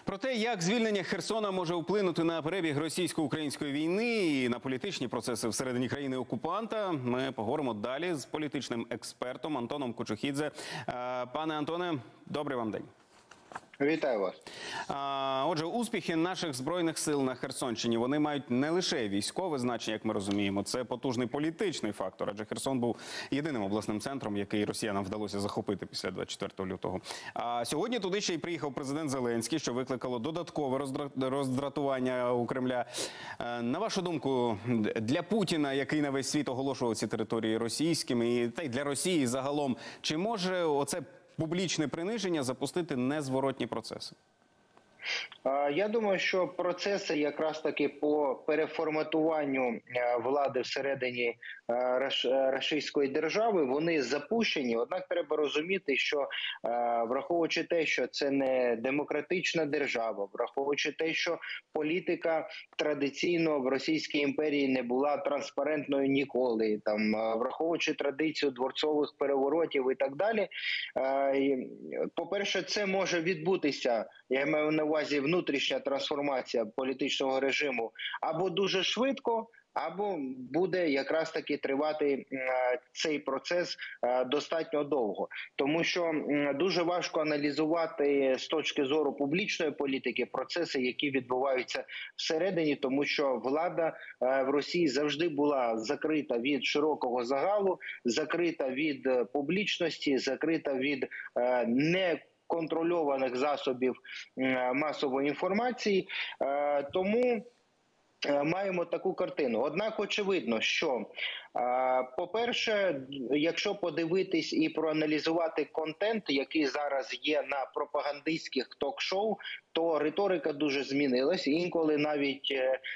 Про те, як звільнення Херсона може вплинути на перебіг російсько-української війни і на політичні процеси всередині країни-окупанта, ми поговоримо далі з політичним експертом Антоном Кочухідзе. Пане Антоне, добрий вам день. Вітаю вас. Отже, успіхи наших Збройних сил на Херсонщині, вони мають не лише військове значення, як ми розуміємо, це потужний політичний фактор, адже Херсон був єдиним обласним центром, який росіянам вдалося захопити після 24 лютого. А сьогодні туди ще й приїхав президент Зеленський, що викликало додаткове роздратування у Кремля. На вашу думку, для Путіна, який на весь світ оголошував ці території російськими, та й для Росії загалом, чи може оце публічне приниження запустити незворотні процеси? Я думаю, що процеси якраз таки по переформатуванню влади всередині російської держави, вони запущені. Однак треба розуміти, що враховуючи те, що це не демократична держава, враховуючи те, що політика традиційно в Російській імперії не була транспарентною ніколи, там враховуючи традицію дворцових переворотів і так далі. По-перше, це може відбутися, я маю на увазі внутрішня трансформація політичного режиму, або дуже швидко, або буде якраз таки тривати цей процес достатньо довго. Тому що дуже важко аналізувати з точки зору публічної політики процеси, які відбуваються всередині, тому що влада в Росії завжди була закрита від широкого загалу, закрита від публічності, закрита від неконтрольованих засобів масової інформації. Тому маємо таку картину. Однак очевидно, що, по-перше, якщо подивитись і проаналізувати контент, який зараз є на пропагандистських ток-шоу, то риторика дуже змінилась. Інколи навіть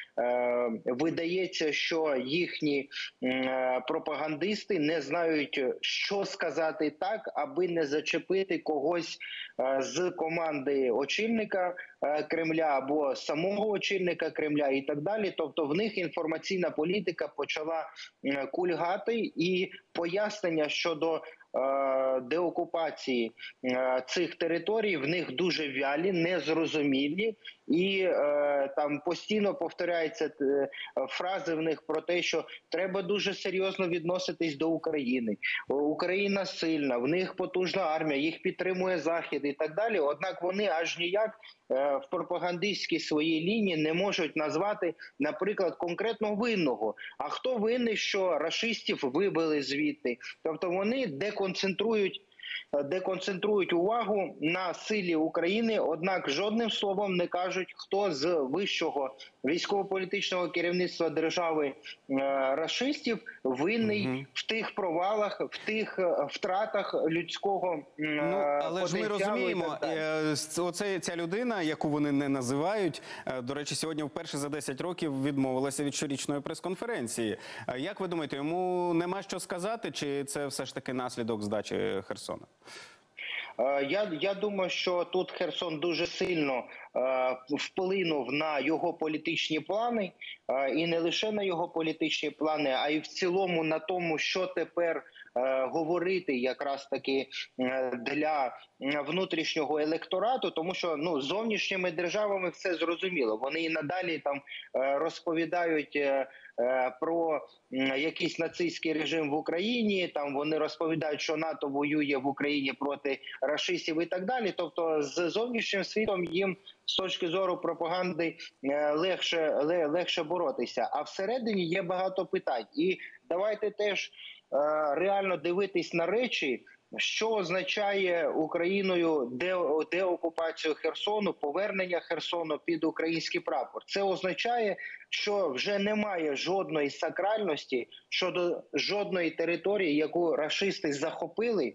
видається, що їхні пропагандисти не знають, що сказати так, аби не зачепити когось з команди очільника Кремля або самого очільника Кремля і так далі. Тобто в них інформаційна політика почала кульгати, і пояснення щодо деокупації цих територій в них дуже вялі, незрозумілі, і там постійно повторяються фрази в них про те, що треба дуже серйозно відноситись до України. Україна сильна, в них потужна армія, їх підтримує Захід і так далі. Однак вони аж ніяк в пропагандистській своїй лінії не можуть назвати, наприклад, конкретно винного. А хто винний, що рашистів вибили звідти? Тобто вони деконцентрують увагу на силі України, однак жодним словом не кажуть, хто з вищого військово-політичного керівництва держави рашистів винний в тих провалах, в тих втратах людського але ж ми розуміємо, ця людина, яку вони не називають, до речі, сьогодні вперше за 10 років відмовилася від щорічної прес-конференції. Як ви думаєте, йому нема що сказати, чи це все ж таки наслідок здачі Херсона? Я думаю, що тут Херсон дуже сильно вплинув на його політичні плани, і не лише на його політичні плани, а й в цілому на тому, що тепер говорити якраз таки для внутрішнього електорату, тому що зовнішніми державами все зрозуміло. Вони і надалі там розповідають про якийсь нацистський режим в Україні, там вони розповідають, що НАТО воює в Україні проти рашистів і так далі. Тобто з зовнішнім світом їм з точки зору пропаганди легше боротися. А всередині є багато питань. І давайте теж реально дивитись на речі, що означає Україною деокупацію Херсону, повернення Херсону під український прапор. Це означає, що вже немає жодної сакральності щодо жодної території, яку рашисти захопили.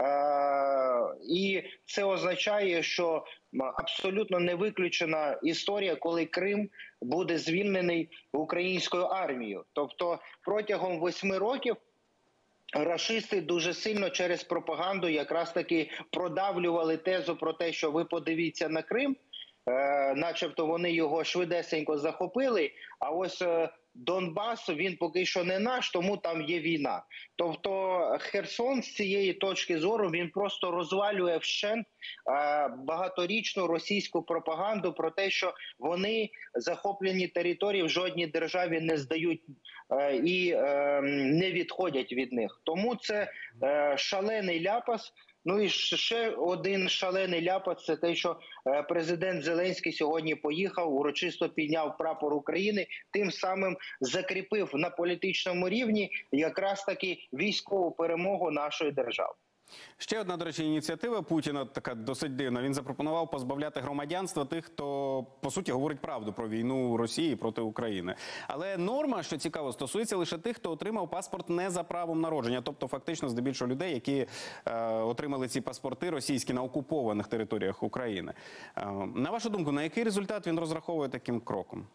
І це означає, що абсолютно не виключена історія, коли Крим буде звільнений українською армією. Тобто протягом 8 років рашисти дуже сильно через пропаганду якраз таки продавлювали тезу про те, що ви подивіться на Крим, начебто вони його швидесенько захопили, а ось Донбасу, він поки що не наш, тому там є війна. Тобто Херсон з цієї точки зору, він просто розвалює вщент багаторічну російську пропаганду про те, що вони захоплені території в жодній державі не здають і не відходять від них. Тому це шалений ляпас. Ну і ще один шалений ляпас – це те, що президент Зеленський сьогодні поїхав, урочисто підняв прапор України, тим самим закріпив на політичному рівні якраз таки військову перемогу нашої держави. Ще одна, до речі, ініціатива Путіна, така досить дивна. Він запропонував позбавляти громадянства тих, хто, по суті, говорить правду про війну Росії проти України. Але норма, що цікаво, стосується лише тих, хто отримав паспорт не за правом народження. Тобто, фактично, здебільшого людей, які отримали ці паспорти російські на окупованих територіях України. На вашу думку, на який результат він розраховує таким кроком?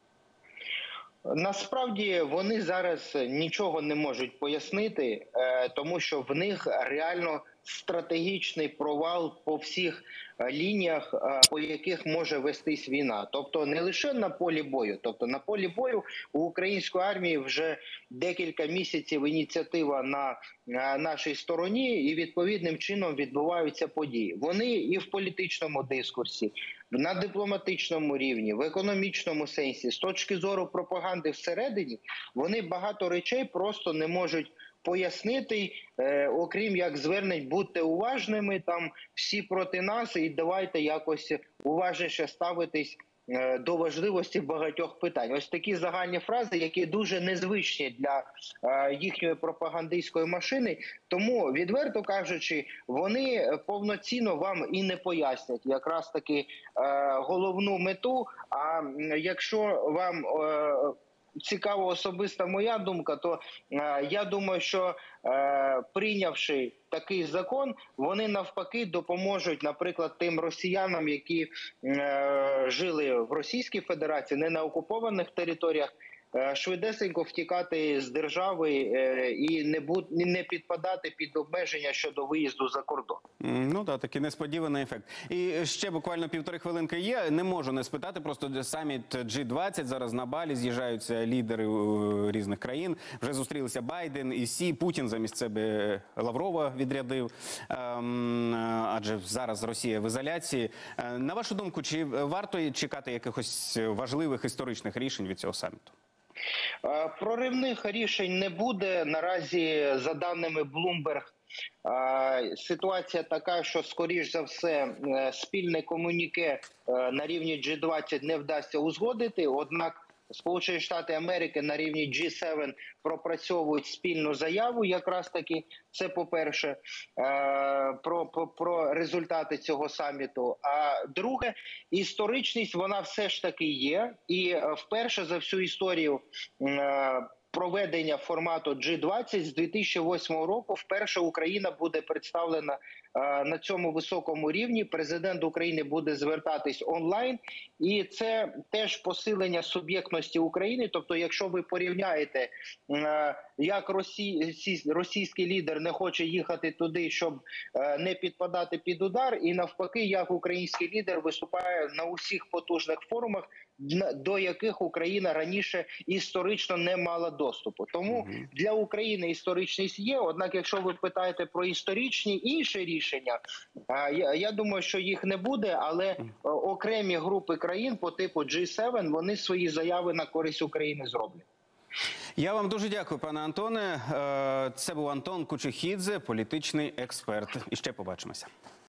Насправді вони зараз нічого не можуть пояснити, тому що в них реально стратегічний провал по всіх лініях, по яких може вестись війна. Тобто не лише на полі бою. Тобто на полі бою у української армії вже декілька місяців ініціатива на нашій стороні і відповідним чином відбуваються події. Вони і в політичному дискурсі, на дипломатичному рівні, в економічному сенсі, з точки зору пропаганди всередині, вони багато речей просто не можуть пояснити, окрім як звернень «будьте уважними», там всі проти нас і давайте якось уважніше ставитись до важливості багатьох питань. Ось такі загальні фрази, які дуже незвичні для їхньої пропагандистської машини. Тому, відверто кажучи, вони повноцінно вам і не пояснять якраз таки головну мету. А якщо вам цікава особиста моя думка, то я думаю, що прийнявши такий закон, вони навпаки допоможуть, наприклад, тим росіянам, які жили в Російській Федерації, не на окупованих територіях, швидесенько втікати з держави і не підпадати під обмеження щодо виїзду за кордон. Ну так, такий несподіваний ефект. І ще буквально півтори хвилинки є. Не можу не спитати, просто саміт G20, зараз на Балі з'їжджаються лідери різних країн. Вже зустрілися Байден і Сі, Путін замість себе Лаврова відрядив, адже зараз Росія в ізоляції. На вашу думку, чи варто чекати якихось важливих історичних рішень від цього саміту? Проривних рішень не буде. Наразі, за даними Bloomberg, ситуація така, що, скоріш за все, спільне комюніке на рівні G20 не вдасться узгодити, однак Сполучені Штати Америки на рівні G7 пропрацьовують спільну заяву, якраз таки, це по-перше, про результати цього саміту. А друге, історичність, вона все ж таки є, і вперше за всю історію проведення формату G20 з 2008 року вперше Україна буде представлена на цьому високому рівні. Президент України буде звертатись онлайн, і це теж посилення суб'єктності України. Тобто, якщо ви порівняєте, як російський лідер не хоче їхати туди, щоб не підпадати під удар, і навпаки, як український лідер виступає на усіх потужних форумах, до яких Україна раніше історично не мала доступу. Тому для України історичність є, однак якщо ви питаєте про історичні інші рішення, я думаю, що їх не буде, але окремі групи країн по типу G7, вони свої заяви на користь України зроблять. Я вам дуже дякую, пане Антоне. Це був Антон Кучухідзе, політичний експерт. І ще побачимося.